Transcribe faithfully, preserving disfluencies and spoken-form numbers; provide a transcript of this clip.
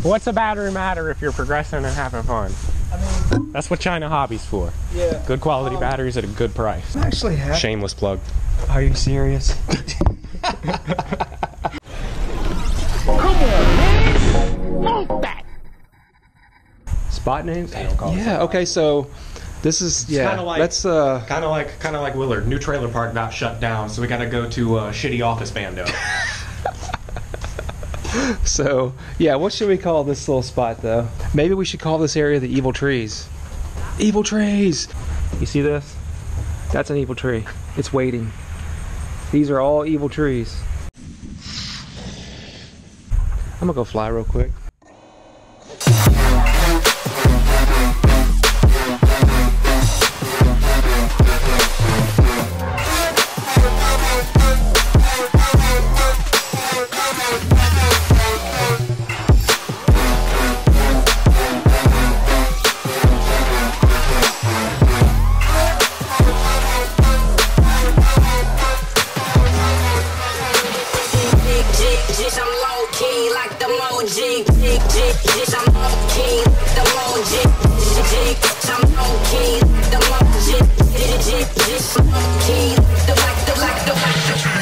What's a battery matter if you're progressing and having fun? I mean, that's what China Hobby's for. Yeah. Good quality um, batteries at a good price. I actually have. Shameless plug. Are you serious? Come on, man! Move that! Spot names? Yeah. Okay. So this is yeah. Kind of like let's uh. Kind of like kind of like Willard. New trailer park got shut down, so we got to go to uh, shitty office bando. So yeah, what should we call this little spot though? Maybe we should call this area the evil trees. Evil trees. You see this? That's an evil tree. It's waiting. These are all evil trees. I'm gonna go fly real quick. The